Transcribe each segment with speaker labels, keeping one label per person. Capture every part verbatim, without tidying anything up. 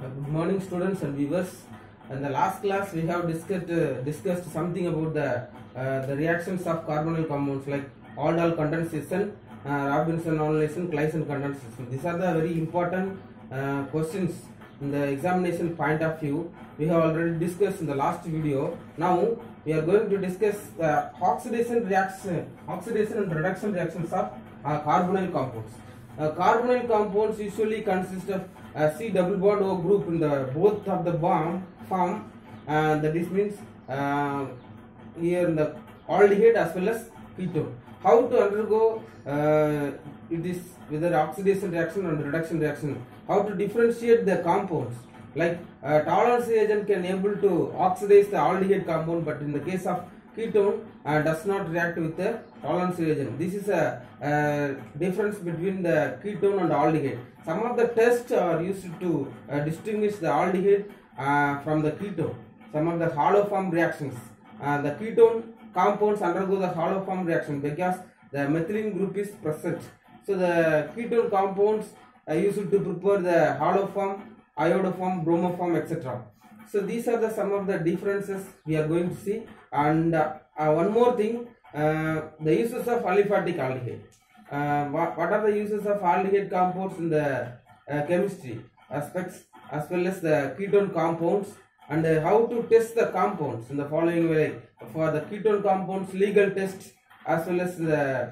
Speaker 1: Good morning, students and viewers. In the last class, we have discussed uh, discussed something about the uh, the reactions of carbonyl compounds like aldol condensation, uh, Robinson anolisation, Claisen condensation. These are the very important uh, questions in the examination point of view. We have already discussed in the last video. Now we are going to discuss the oxidation reaction, oxidation and reduction reactions of uh, carbonyl compounds. Uh, carbonyl compounds usually consist of a C double bond O group in the both of the bond form, uh, that is means uh, here in the aldehyde as well as ketone. How to undergo uh, it is whether oxidation reaction and reduction reaction. How to differentiate the compounds. Like uh, tolerance reagent can able to oxidize the aldehyde compound, but in the case of ketone uh, does not react with the tolerance reagent. This is a, a difference between the ketone and aldehyde. Some of the tests are used to uh, distinguish the aldehyde uh, from the ketone. Some of the hollow form reactions. Uh, the ketone compounds undergo the hollow form reaction because the methylene group is present. So the ketone compounds are used to prepare the hollow form, iodoform, bromoform, et cetera. So these are the some of the differences we are going to see. And uh, uh, one more thing, uh, the uses of aliphatic aldehyde. Uh, what, what are the uses of aldehyde compounds in the uh, chemistry aspects as well as the ketone compounds, and uh, how to test the compounds in the following way. For the ketone compounds, legal test as well as the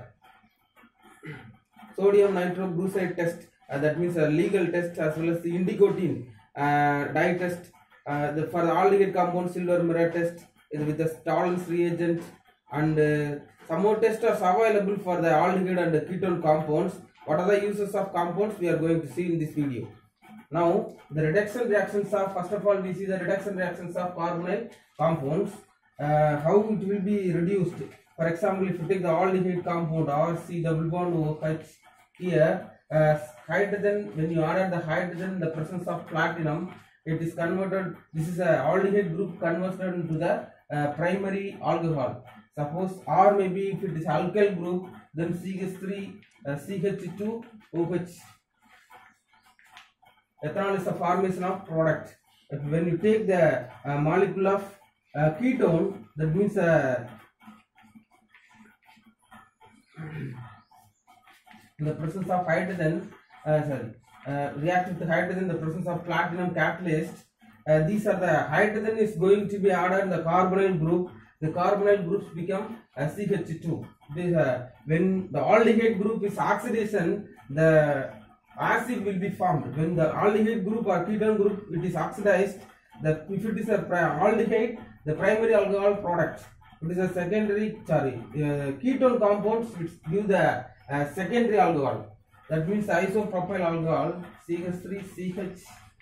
Speaker 1: sodium nitroglyceride test, uh, that means a legal test, as well as the indicotin uh, dye test. Uh, the, for the aldehyde compound, silver mirror test is with the tolerance reagent, and uh, some more tests are available for the aldehyde and the ketone compounds. What are the uses of compounds we are going to see in this video. Now the reduction reactions of, first of all we see the reduction reactions of carbonyl compounds, uh, how it will be reduced. For example, if you take the aldehyde compound R C double bond OH, here uh, hydrogen, when you add the hydrogen in the presence of platinum, it is converted, this is a aldehyde group converted into the uh, primary alcohol. Suppose, or maybe if it is alkyl group, then C H three uh, C H two O H. Ethanol is the formation of product. But when you take the uh, molecule of uh, ketone, that means uh, in the presence of hydrogen, uh, sorry, uh, react with the hydrogen in the presence of platinum catalyst. Uh, these are the hydrogen is going to be added in the carbonyl group. The carbonyl groups become uh, C H two. This, uh, when the aldehyde group is oxidation, the acid will be formed. When the aldehyde group or ketone group it is oxidized, the if it is a aldehyde, the primary alcohol product. It is a secondary, sorry, uh, ketone compounds which give the uh, secondary alcohol. That means isopropyl alcohol, C H three C H,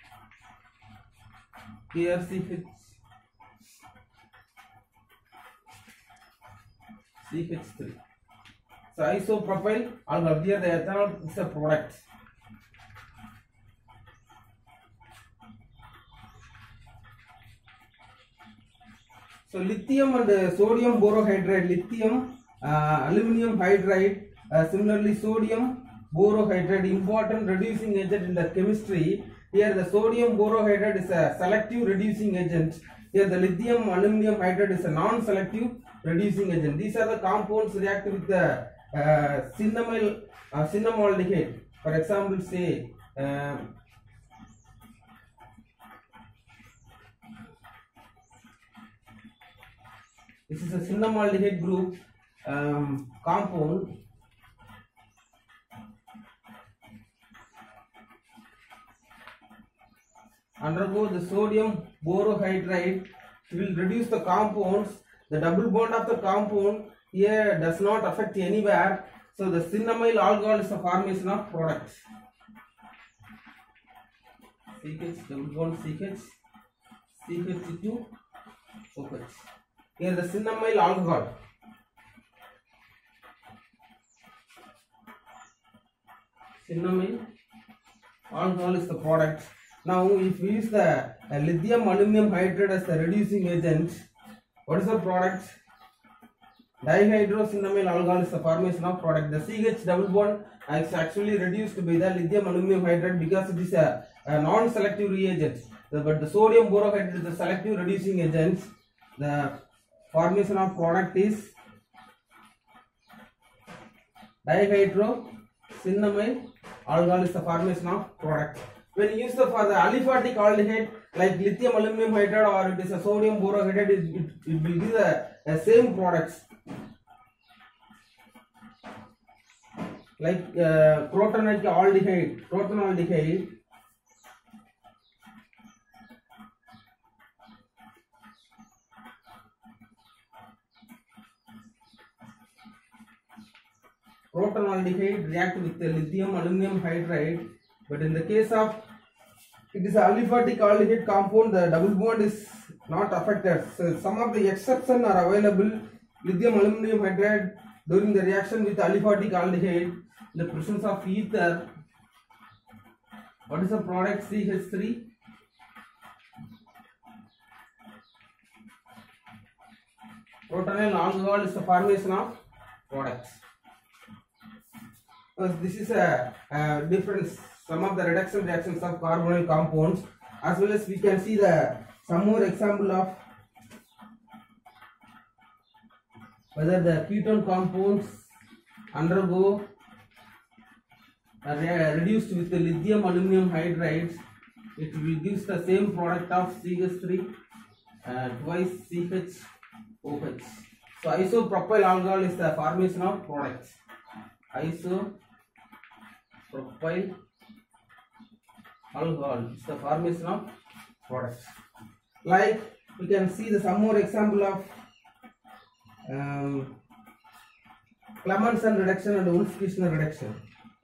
Speaker 1: here C H, C H three. So isopropyl alcohol, here the ethanol is a product. So lithium and uh, sodium borohydride, lithium, uh, aluminum hydride, uh, similarly sodium borohydride, important reducing agent in the chemistry. Here the sodium borohydride is a selective reducing agent. Here the lithium aluminum hydride is a non-selective reducing agent. These are the compounds react with the uh, cinnamyl, uh, cinnamaldehyde. For example, say uh, this is a cinnamaldehyde group um, compound. Undergo the sodium borohydride will reduce the compounds. The double bond of the compound here does not affect anywhere. So the cinnamyl alcohol is a formation of product. C H double bond C H, C H two O H. Here the cinnamyl alcohol. Cinnamyl alcohol is the product. Now if we use the uh, lithium aluminum hydride as the reducing agent, what is the product? Dihydrocinamyl alcohol is the formation of product. The C H double bond is actually reduced by the lithium aluminum hydride because it is a, a non-selective reagent. The, but the sodium borohydride is the selective reducing agent. The formation of product is dihydrocinamyl alcohol is the formation of product. When used for the aliphatic aldehyde like lithium aluminum hydride or it is a sodium borohydride, it, it, it will give the, the same products. Like uh, protonic aldehyde, protonaldehyde, protonaldehyde react with the lithium aluminum hydride, but in the case of it is a aliphatic aldehyde compound, the double bond is not affected. So some of the exceptions are available. Lithium aluminum hydride during the reaction with aliphatic aldehyde, the presence of ether. What is the product? C H three. Protonyl alcohol is the formation of products. Uh, this is a, a difference. Some of the reduction reactions of carbonyl compounds, as well as we can see the some more example of whether the ketone compounds undergo are reduced with the lithium aluminum hydrides, it will give the same product of C H three uh, twice C H O H. So isopropyl alcohol is the formation of products. Isopropyl alcohol is the formation of products. Like we can see the some more example of um, Clemmensen reduction and Wolff-Kishner reduction.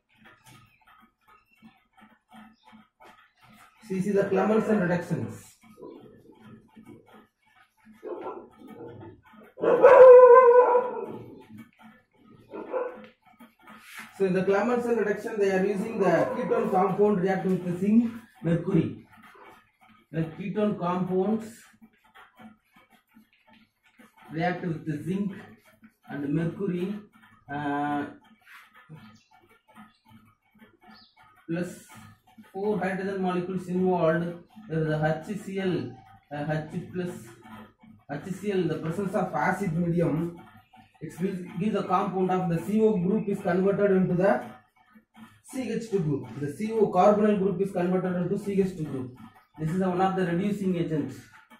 Speaker 1: See, see the Clemmensen reductions. So in the Clemmensen reduction, they are using the ketone compound reacting with the zinc, mercury. The ketone compounds react with the zinc and mercury uh, plus four hydrogen molecules involved. There is the HCl, uh, H plus HCl, the presence of acid medium. It will give the compound of the C O group is converted into the C H two group. The C O carbonyl group is converted into C H two group. This is one of the reducing agents.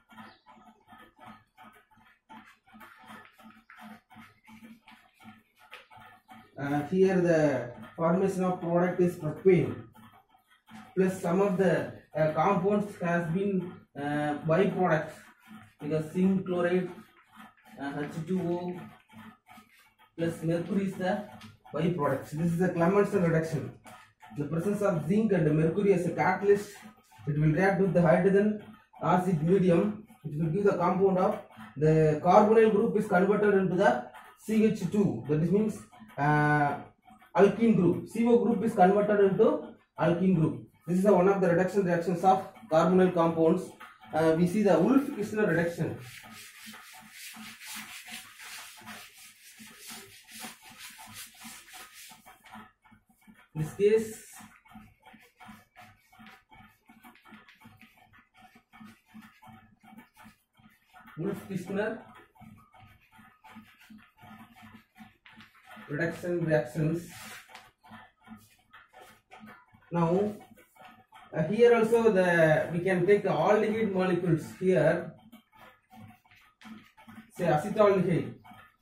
Speaker 1: Uh, here the formation of product is propane. Plus some of the uh, compounds has been uh, byproducts because zinc chloride, uh, H two O plus mercury is the byproduct. This is the Clemmensen reduction. The presence of zinc and mercury as a catalyst, it will react with the hydrogen acid medium. It will give the compound of the carbonyl group is converted into the C H two. That means uh, alkene group. C O group is converted into alkene group. This is one of the reduction reactions of carbonyl compounds. Uh, we see the Wolff-Kishner reduction. In this case, Wolff-Kishner reduction reactions. Now, uh, here also the we can take the aldehyde molecules here. Say acetaldehyde.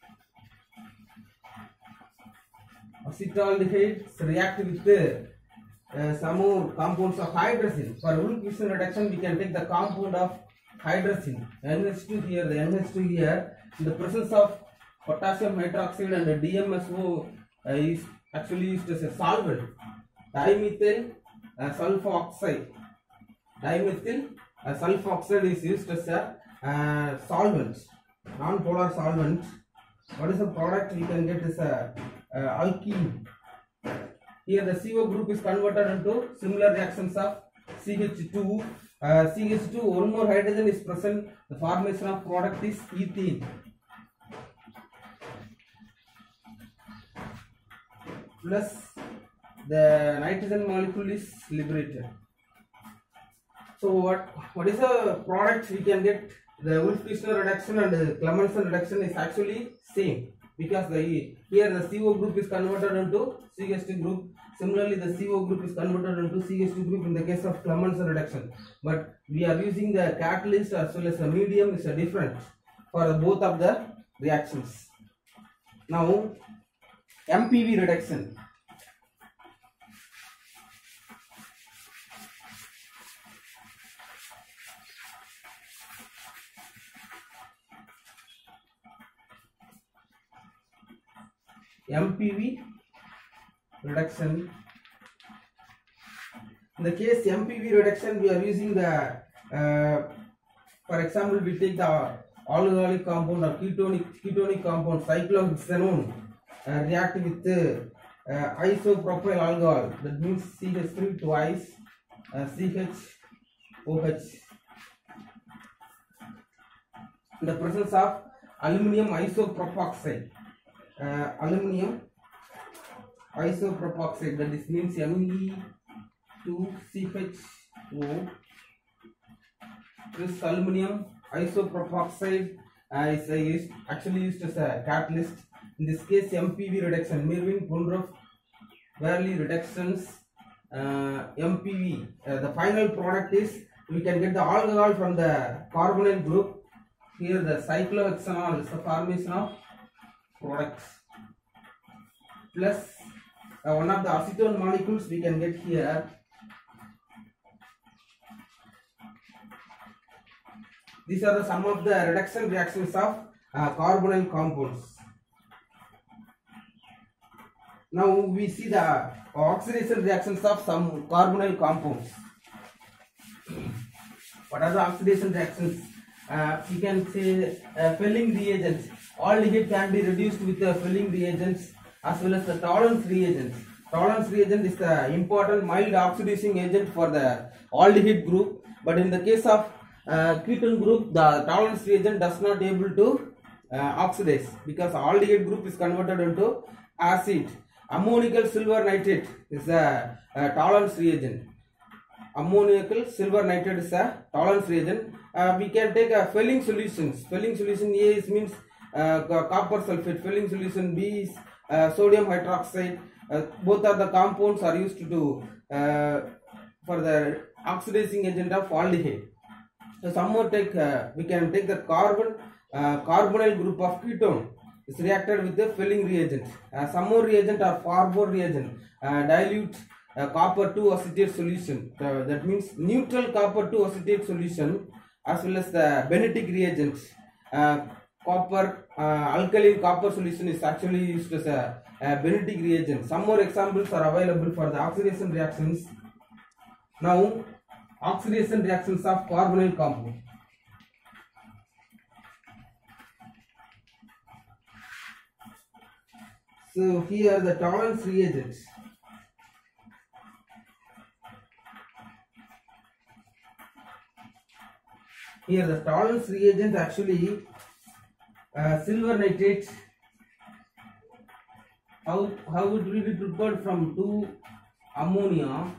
Speaker 1: Acetaldehydes react with the, uh, some more compounds of hydrazine. For Wolff-Kishner reduction, we can take the compound of hydrazine. N H two here, the N H two here. In the presence of potassium hydroxide and the D M S O uh, is actually used as a solvent. Dimethyl uh, sulfoxide. Dimethyl uh, sulfoxide is used as a uh, solvent, non-polar solvent. What is the product we can get is a uh, alkene. Here the C O group is converted into similar reactions of C H two. Uh, C H two, one more hydrogen is present. The formation of product is ethene. plus the nitrogen molecule is liberated. So what what is the product we can get? The Wolff-Fishner reduction and the Clemmensen reduction is actually same, because the here the C O group is converted into C H two group. Similarly, the C O group is converted into C H two group in the case of Clemmensen reduction. But we are using the catalyst as well as the medium is a different for both of the reactions. Now, M P V reduction. M P V reduction. In the case M P V reduction, we are using the, uh, for example, we take the alcoholic compound or ketonic ketonic compound cyclohexanone, uh, react with the uh, isopropyl alcohol. That means C H three twice uh, C H O H. In the presence of aluminum isopropoxide. Uh, aluminum isopropoxide, that is means M e two C H O. This aluminum isopropoxide uh, is, uh, is actually used as a catalyst. In this case, M P V reduction, Merwin Pundruff Verley reductions, uh, M P V. Uh, the final product is we can get the alcohol from the carbonyl group. Here, the cyclohexanol is the formation of products, plus uh, one of the acetone molecules we can get here. These are the some of the reduction reactions of uh, carbonyl compounds. Now we see the oxidation reactions of some carbonyl compounds. What are the oxidation reactions? Uh, you can say uh, Fehling reagents. Aldehyde can be reduced with the Fehling reagents as well as the Tollens reagents. Tollens reagent is the important mild oxidizing agent for the aldehyde group, but in the case of uh, ketone group, the Tollens reagent does not able to uh, oxidize, because aldehyde group is converted into acid. Ammoniacal silver nitrate is a, a Tollens reagent. Ammoniacal silver nitrate is a Tollens reagent. Uh, we can take a Fehling solutions. Fehling solution A is means uh, copper sulfate. Fehling solution B is uh, sodium hydroxide. Uh, both of the compounds are used to uh, for the oxidizing agent of aldehyde. So some more take uh, we can take the carbon uh, carbonyl group of ketone is reacted with the Fehling reagent. Uh, some more reagent or Farber reagent, uh, dilute uh, copper two acetate solution. Uh, that means neutral copper two acetate solution, as well as the Benedict reagent. Uh, copper uh, alkaline copper solution is actually used as a, a Benedict reagent. Some more examples are available for the oxidation reactions. Now, oxidation reactions of carbonyl compound. So here the Tollens reagents. Here the Tollens reagent actually uh, silver nitrate. How how it will be prepared from two ammonia.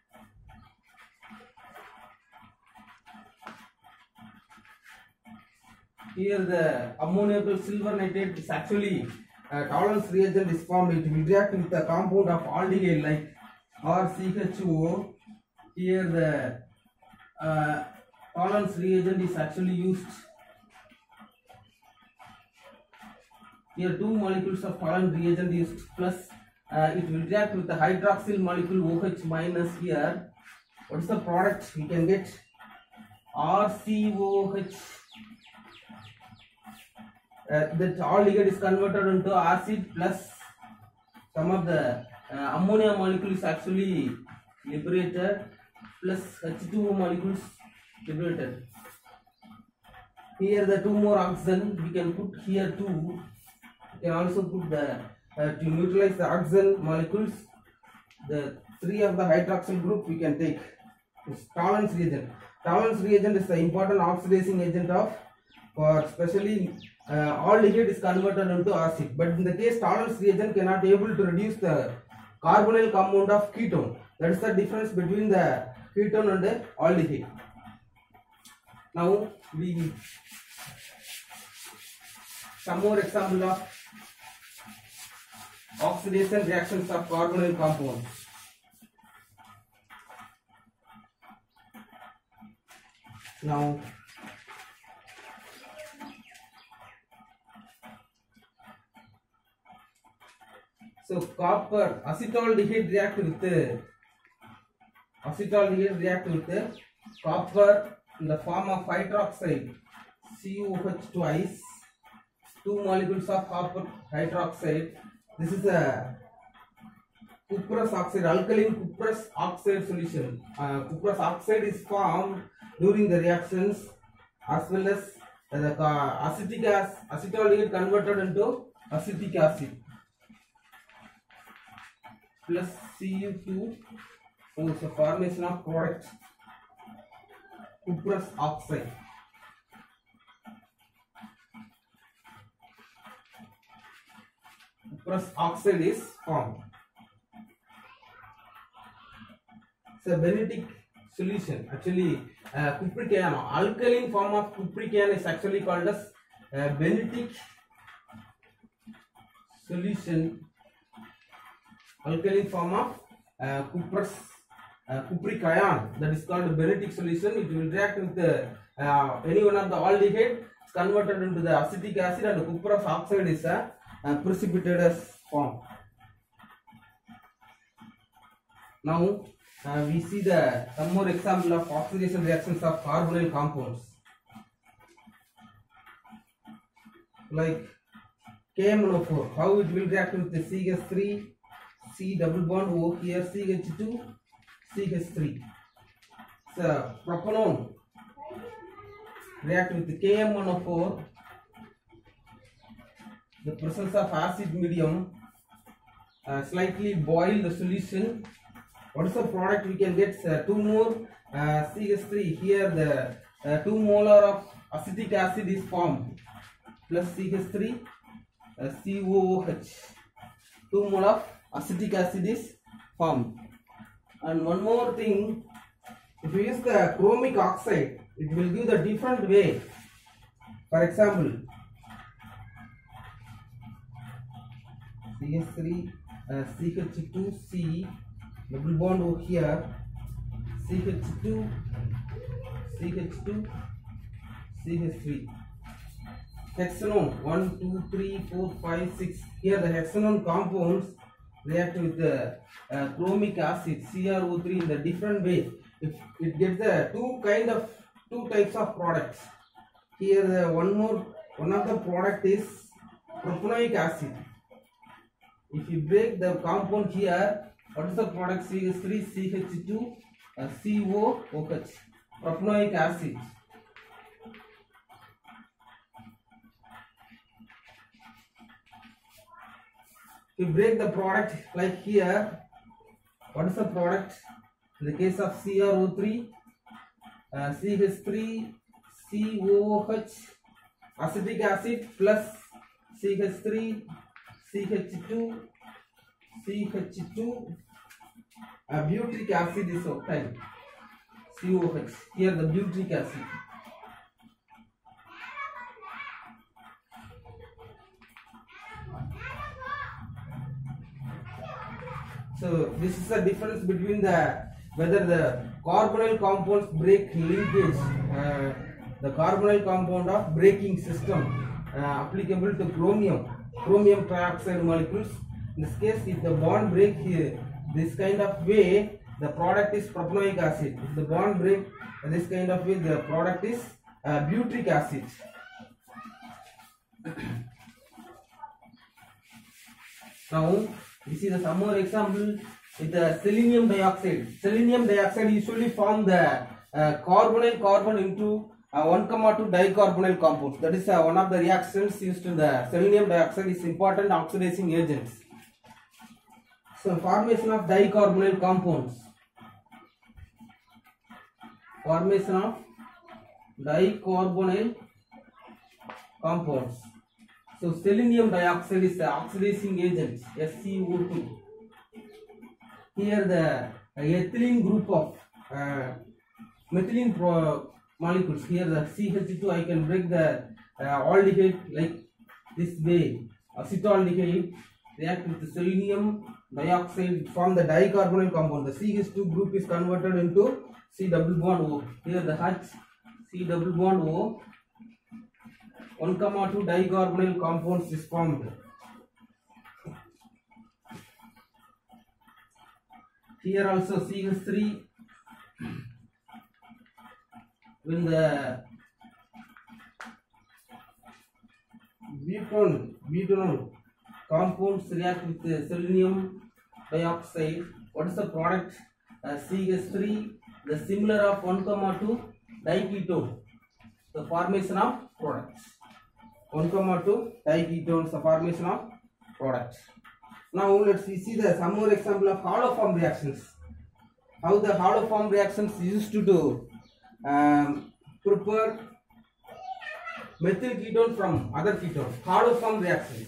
Speaker 1: Here the ammoniacal silver nitrate is actually uh, Tollens reagent is formed. It will react with the compound of aldehyde like R C H O. Here the uh, Tollens reagent is actually used. Here two molecules of Tollens reagent used, plus uh, it will react with the hydroxyl molecule OH minus. Here what is the product we can get? R C O H. Uh, that aldehyde is converted into acid, plus some of the uh, ammonia molecule is actually liberated, plus H two O molecules liberated. Here the two more oxygen we can put here too. We can also put the uh, to neutralize the oxygen molecules. The three of the hydroxyl group we can take. It's Tollens reagent. Tollens reagent is the important oxidizing agent of, for especially uh, aldehyde is converted into acid. But in the case Tollens reagent cannot able to reduce the carbonyl compound of ketone. That is the difference between the ketone and the aldehyde. Now we some more example of oxidation reactions of carbonyl compounds. Now so copper acetaldehyde react with acetaldehyde react with copper in the form of hydroxide C O H twice, two molecules of copper hydroxide. This is a cuprous oxide, alkaline cuprous oxide solution. Uh, cuprous oxide is formed during the reactions, as well as the uh, acetic acid, acetaldehyde converted into acetic acid plus C U two. So it's a formation of product cuprous oxide. Cuprous oxide is formed. It's a benetic solution. Actually, uh, cupric ion, alkaline form of cupric ion is actually called as uh, benetic solution. Alkaline form of uh, cuprous uh, cupric ion, that is called benetic solution. It will react with the, uh, any one of the aldehyde. It's converted into the acetic acid, and the cuprous oxide is uh, uh, precipitated as form. Now uh, we see the some more example of oxidation reactions of carbonyl compounds, like K M N O four. How it will react with the C H three, C double bond O here, C H two, C H three. So propanone react with the K M N O four. The presence of acid medium, uh, slightly boil the solution. What is the product we can get? Uh, two more uh, C H three. Here the uh, two molar of acetic acid is formed, plus C H three, uh, C O O H. two mole of acetic acid is formed. And one more thing, if you use the chromic oxide, it will give the different way. For example, C H three, uh, C H two C, double bond over here, C H two, C H two, C H three. Hexanone, one, two, three, four, five, six. Here the hexanone compounds react with the uh, chromic acid C r O three in the different way. If it gets the two kind of two types of products. Here the one more one of the product is propanoic acid. If you break the compound here, what is the product? C H three, C H two, uh, C O O H, propanoic acid. If you break the product like here, what is the product? In the case of C r O three, uh, C H three, C O O H, acetic acid plus C H three, C H two, C H two, uh, butyric acid is obtained. C O O H. Here the butyric acid. So this is the difference between the whether the carbonyl compounds break linkage, uh, the carbonyl compound of braking system uh, applicable to chromium, chromium trioxide molecules. In this case, if the bond break here, this kind of way, the product is propanoic acid. If the bond break this kind of way, the product is uh, butyric acid. Now, you see the some more example with the selenium dioxide. Selenium dioxide usually form the uh, carbonyl carbon into uh, one comma two dicarbonyl compounds. That is uh, one of the reactions used in the selenium dioxide is important oxidizing agents. So formation of dicarbonyl compounds. Formation of dicarbonyl compounds. So selenium dioxide is the oxidizing agent, S C O two. here the ethylene group of uh, methylene pro molecules. Here the C H two, I can break the uh, aldehyde like this way. Acetaldehyde react with the selenium dioxide, form the dicarbonyl compound. The C H two group is converted into C double bond O. Here the H, C double bond O, one comma two dicarbonyl compounds is formed. Here also C H three, when the butanol, butanol compounds react with the selenium dioxide, what is the product? Uh, C H three, the similar of one comma two diketone, the formation of products. one comma two diketones, the formation of products. Now let's see the some more example of hollow form reactions. How the hollow form reactions used to do um, prepare methyl ketone from other ketones. Hollow form reactions.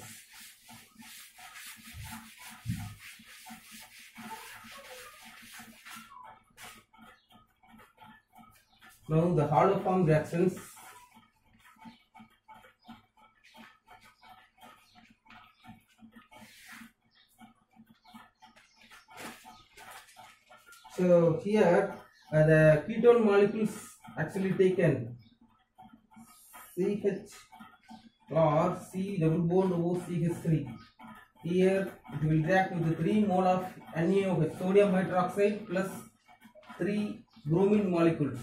Speaker 1: Now the hollow form reactions. So here uh, the ketone molecules actually taken C H or C double bond O C H three. Here it will react with the three mole of NaOH, sodium hydroxide, plus three bromine molecules.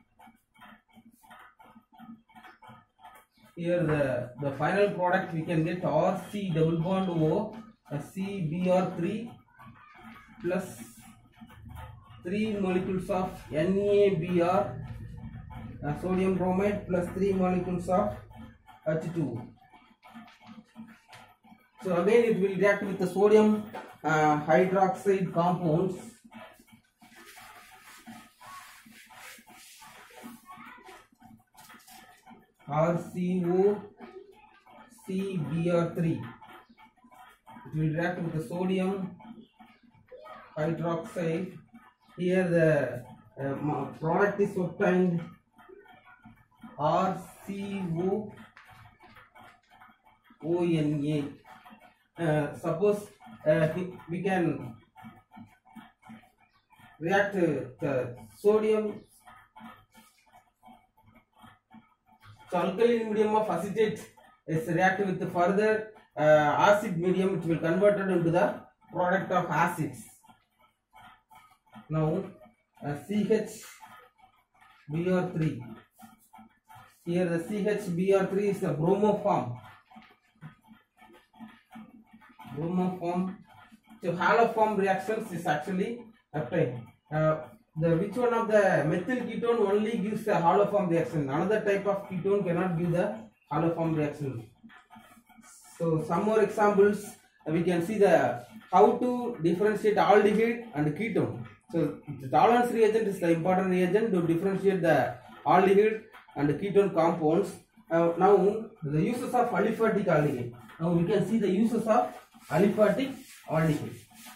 Speaker 1: Here the, the final product we can get R C double bond O, uh, C B R three plus three molecules of NaBr, uh, sodium bromide, plus three molecules of H two. So again it will react with the sodium uh, hydroxide compounds. R C O C B R three. It will react with the sodium hydroxide. Here the uh, product is obtained R C O O N A. Uh, suppose uh, we can react uh, the sodium. So alkaline medium of acetate is reacted with the further uh, acid medium, it will convert it into the product of acids. Now uh, C H B R three. Here the C H B R three is the bromoform. Bromoform. So haloform reactions is actually obtained. Uh, the which one of the methyl ketone only gives the haloform reaction. Another type of ketone cannot give the haloform reaction. So some more examples uh, we can see the how to differentiate aldehyde and ketone. So the tolerance reagent is the important reagent to differentiate the aldehyde and the ketone compounds. Uh, now the uses of aliphatic aldehyde. Now we can see the uses of aliphatic aldehyde.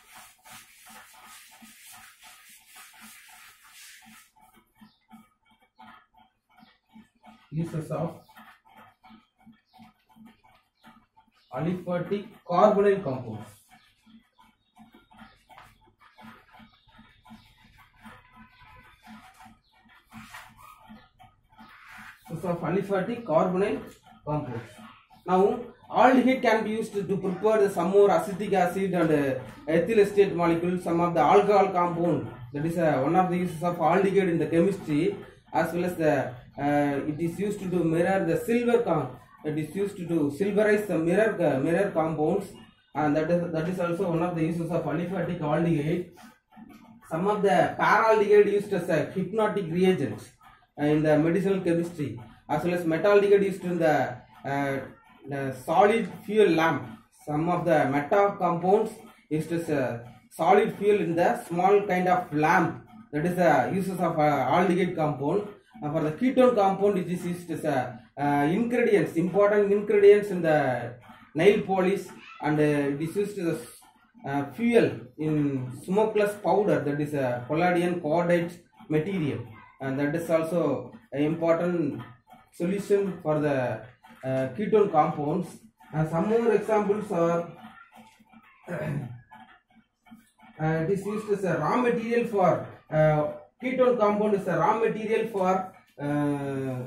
Speaker 1: Uses of aliphatic carbonyl compounds. Uses of aliphatic carbonyl compounds. Now aldehyde can be used to prepare the some more acetic acid and uh, ethyl acetate molecules, some of the alcohol compound. That is uh, one of the uses of aldehyde in the chemistry, as well as the uh, it is used to do mirror the silver com it is used to do silverize the mirror uh, mirror compounds, and that is that is also one of the uses of aliphatic aldehyde. Some of the paraldehyde used as a hypnotic reagent uh, in the medicinal chemistry, as well as metaldehyde used in the, uh, the solid fuel lamp. Some of the meta compounds used as a solid fuel in the small kind of lamp. That is the uses of uh, aldehyde compound. Uh, for the ketone compound, it is used as a uh, ingredients, important ingredients in the nail polish, and uh, it is used as uh, fuel in smokeless powder, that is a palladium cordite material, and that is also an important solution for the uh, ketone compounds. And some more examples are uh, it is used as a raw material for uh, ketone compound is a raw material for uh,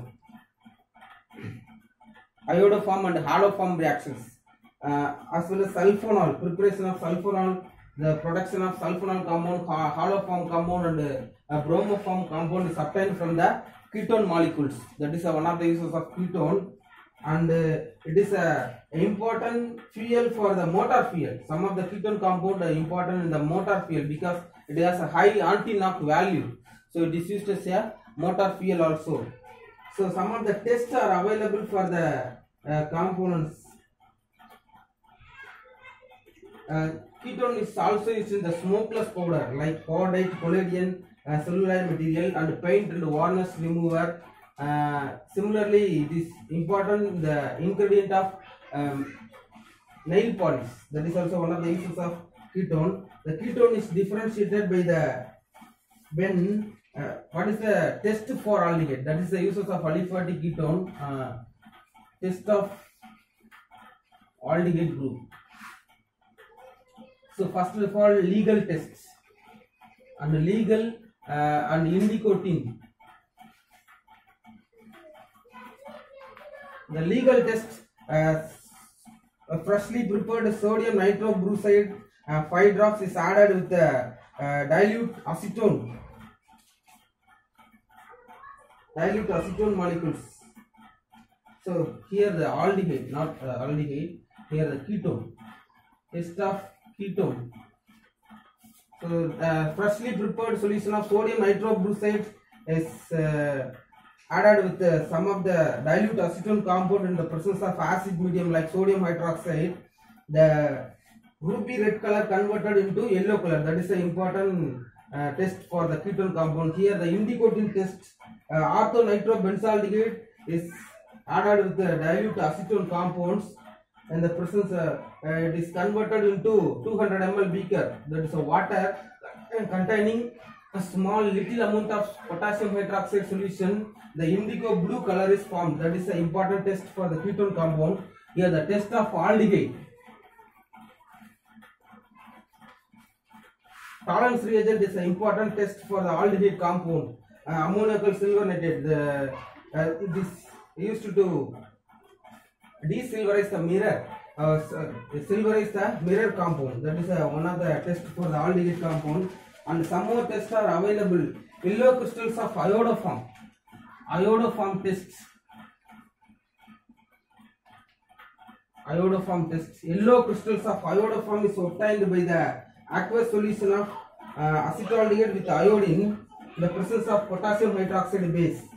Speaker 1: iodoform and haloform reactions, uh, as well as sulfonol, preparation of sulfonol, the production of sulfonol compound, haloform compound, and uh, bromoform compound is obtained from the ketone molecules. That is uh, one of the uses of ketone, and uh, it is a important fuel for the motor fuel. Some of the ketone compound are important in the motor fuel because it has a high anti-knock value, so it is used as a motor fuel also. So some of the tests are available for the uh, components. Uh, ketone is also used in the smokeless powder like cordite, palladium, uh, cellular material, and paint and varnish remover. Uh, similarly, it is important the ingredient of um, nail polish. That is also one of the uses of ketone. The ketone is differentiated by the when uh, what is the test for aldehyde? That is the uses of aliphatic ketone. Uh, test of aldehyde group. So first of all, legal tests and legal uh, and indicotin. The legal test, uh, a freshly prepared sodium nitrobrucide uh, five drops is added with the uh, dilute acetone, dilute acetone molecules. So here the aldehyde, not uh, aldehyde, here the ketone, test of ketone. So uh, freshly prepared solution of sodium nitrobrucide is uh, added with uh, some of the dilute acetone compound in the presence of acid medium like sodium hydroxide. The ruby red color converted into yellow color. That is an important uh, test for the ketone compound. Here the indicotin test, uh, orthonitrobenzaldehyde is added with the dilute acetone compounds, and the presence uh, uh, it is converted into two hundred milliliters beaker. That is a water containing a small little amount of potassium hydroxide solution. The indigo blue color is formed. That is an important test for the ketone compound. Here the test of aldehyde. Tolerance reagent is an important test for the aldehyde compound. Uh, ammoniacal silver nitrate. The, uh, it is used to desilverize the mirror. Uh, silverize the mirror compound. That is uh, one of the tests for the aldehyde compound. And some more tests are available. Yellow crystals of iodoform. Iodoform tests. Iodoform tests. Yellow crystals of iodoform is obtained by the aqueous solution of uh, acetaldehyde with iodine in the presence of potassium hydroxide base.